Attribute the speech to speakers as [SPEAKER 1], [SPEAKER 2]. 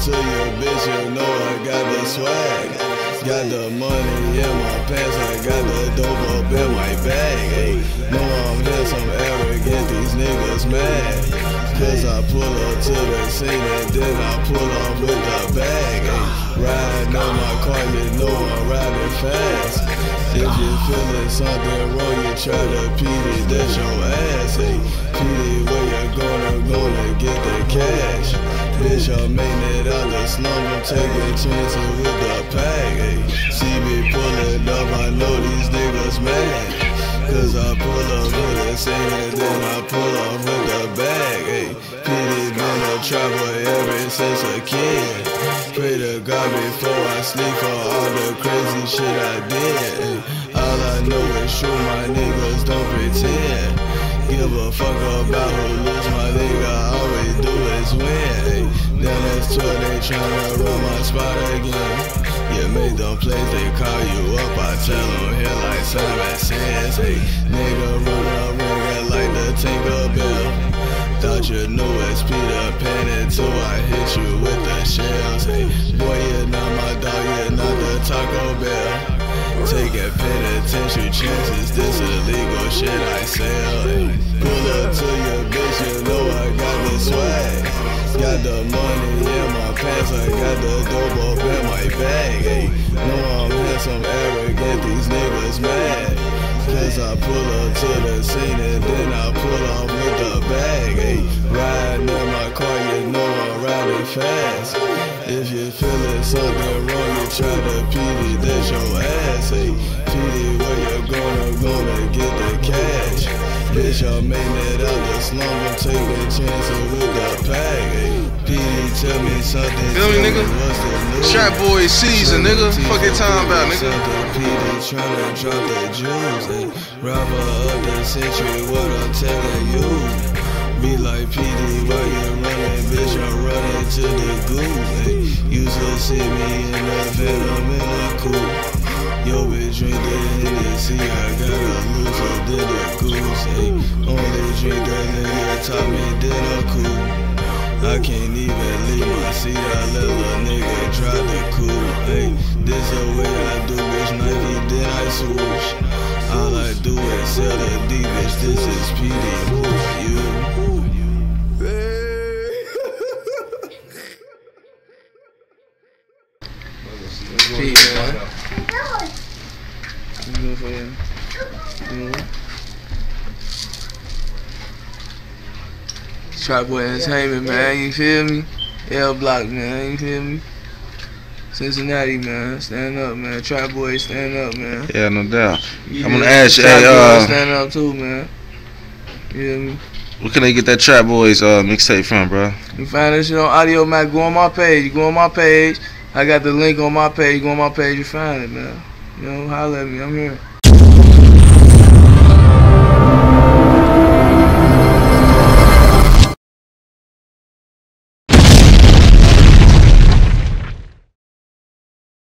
[SPEAKER 1] to your bitch, you know I got the swag. Got the money in my pants, I got the dope up in my bag. Ay, know I'm handsome, arrogant, these niggas mad. Cause I pull up to the scene and then I pull off with the bag. Ay, riding on my car, you know I'm riding fast. If you feeling something wrong, you try to PD, that's your ass. Ay, PD, where you gonna get the cash? Bitch, I'm making it out the slum, I'm taking chances with the pack. Ay, see me pulling up, I know these niggas mad. Cause I pull up with the scene and then I pull off with the bag. Ay, PD been a trapper ever since a kid. Pray to God before I sleep for all the crazy shit I did. Ay, all I know is true, my niggas don't pretend. Give a fuck about who lose, my nigga, always do is win. Ay, then that's 12, they tryna run my spot again. You make them plays, they call you up, I tell them here like Simon says. Hey, nigga run up, ring like the Tinkerbell. Thought you knew it's Peter Pan until I hit you with the shells. Hey, boy, you're not my dog, you're not the Taco Bell. Taking penitentiary chances, this illegal shit I sell. Hey, pull up to your bitch, you know I got the swag. Got the money in my pants, I got the dope up in my bag. Ay, know I'm handsome, arrogant, these niggas mad. Cause I pull up to the scene and then I pull off with the bag. Ay, riding in my car, you know I'm riding fast. If you feeling something wrong, you try to PD, that's your ass. Ay, PD, where you gonna get the cash? Bitch, I'm making it out the slum, I'm taking chances with the pack. Ay, PD, tell me something.
[SPEAKER 2] Feel me, nigga? Trap boy season, nigga. Fuck your time about, nigga.
[SPEAKER 1] PD tryna drop the juice. Ay, rapper of the century, what I'm telling you. Be like PD, why you running, bitch? I'm running to the goose. Ay, used to see me in the Venom in the coupe. Yo, bitch, drink the Hennessy, I gotta lose her, did a goose. Ay, only drink that nigga taught me did a cool. I can't even leave my seat, I let a nigga drive the coupe. Ay, this the way I do, bitch, Nike, then I swoosh. All I do is sell the D, bitch, this is PD, who are you?
[SPEAKER 2] Pete, man. Trap Boy Entertainment, man, you feel me? L Block, man, you feel me? Cincinnati, man, stand up, man. Trap Boy, stand up, man.
[SPEAKER 3] Yeah, no doubt.
[SPEAKER 2] You
[SPEAKER 3] I'm gonna ask you,
[SPEAKER 2] stand up too, man. You feel me?
[SPEAKER 3] Where can they get that Trap Boys mixtape from, bro?
[SPEAKER 2] You find that shit on Audio Mac, go on my page. You go on my page. I got the link on my page. Go on my page, you find it, man. You know, holler at me, I'm here.